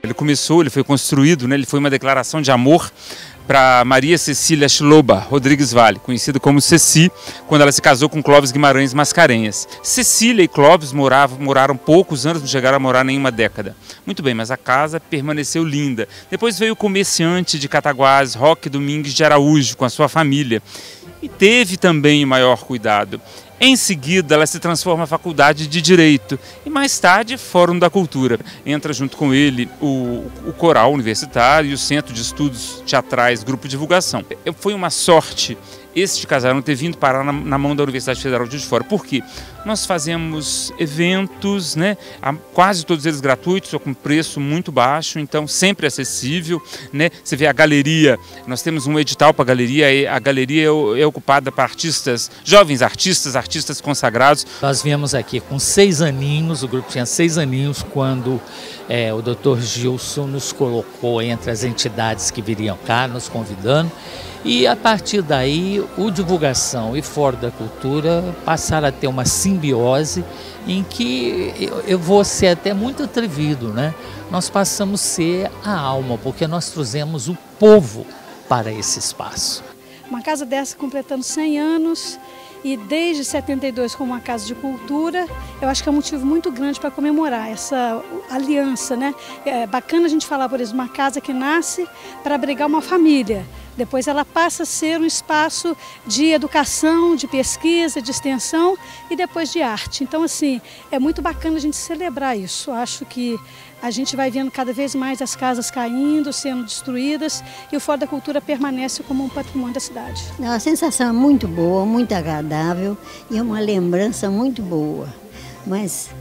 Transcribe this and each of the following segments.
Ele foi construído, né, ele foi uma declaração de amor para Maria Cecília Schloba Rodrigues Vale, conhecida como Ceci, quando ela se casou com Clóvis Guimarães Mascarenhas. Cecília e Clóvis moraram poucos anos, não chegaram a morar nenhuma década. Muito bem, mas a casa permaneceu linda. Depois veio o comerciante de Cataguases, Roque Domingues de Araújo, com a sua família. E teve também o maior cuidado. Em seguida, ela se transforma na Faculdade de Direito e, mais tarde, Fórum da Cultura. Entra junto com ele o Coral Universitário e o Centro de Estudos Teatrais, Grupo de Divulgação. Foi uma sorte este casarão ter vindo parar na mão da Universidade Federal de Juiz de Fora. Por quê? Nós fazemos eventos, né, quase todos eles gratuitos, ou com preço muito baixo, então sempre acessível, né? Você vê a galeria, nós temos um edital para a galeria é ocupada por artistas, jovens artistas consagrados. Nós viemos aqui com 6 aninhos, o grupo tinha 6 aninhos quando o Dr. Gilson nos colocou entre as entidades que viriam cá, nos convidando. E a partir daí, o Divulgação e Fórum da Cultura passaram a ter uma simbiose em que eu vou ser até muito atrevido, né? Nós passamos a ser a alma, porque nós trouxemos o povo para esse espaço. Uma casa dessa completando 100 anos e desde 72 como uma casa de cultura, eu acho que é um motivo muito grande para comemorar essa aliança, né? É bacana a gente falar, por exemplo, uma casa que nasce para abrigar uma família. Depois ela passa a ser um espaço de educação, de pesquisa, de extensão e depois de arte. Então, assim, é muito bacana a gente celebrar isso. Acho que a gente vai vendo cada vez mais as casas caindo, sendo destruídas e o Fórum da Cultura permanece como um patrimônio da cidade. É uma sensação muito boa, muito agradável e é uma lembrança muito boa. Mas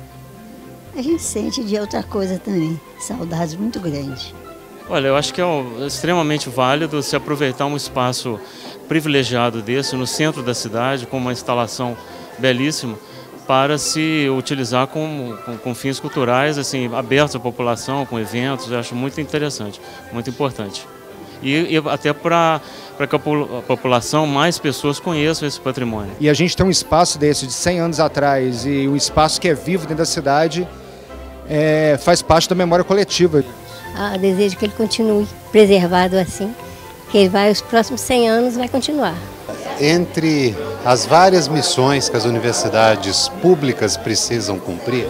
a gente sente de outra coisa também, saudades muito grandes. Olha, eu acho que é extremamente válido se aproveitar um espaço privilegiado desse no centro da cidade, com uma instalação belíssima, para se utilizar com fins culturais, assim, abertos à população, com eventos. Eu acho muito interessante, muito importante. E até para que a população, mais pessoas conheçam esse patrimônio. E a gente tem um espaço desse de 100 anos atrás e um espaço que é vivo dentro da cidade, faz parte da memória coletiva. Desejo que ele continue preservado assim, que ele os próximos 100 anos vai continuar. Entre as várias missões que as universidades públicas precisam cumprir,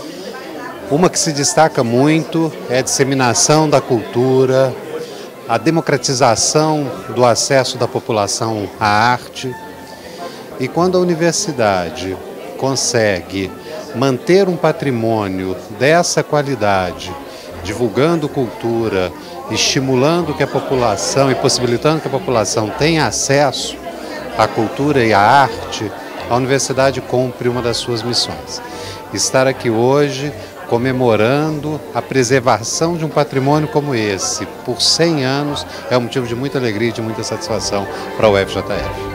uma que se destaca muito é a disseminação da cultura, a democratização do acesso da população à arte. E quando a universidade consegue manter um patrimônio dessa qualidade, divulgando cultura, estimulando que a população e possibilitando que a população tenha acesso à cultura e à arte, a universidade cumpre uma das suas missões. Estar aqui hoje comemorando a preservação de um patrimônio como esse por 100 anos é um motivo de muita alegria e de muita satisfação para a UFJF.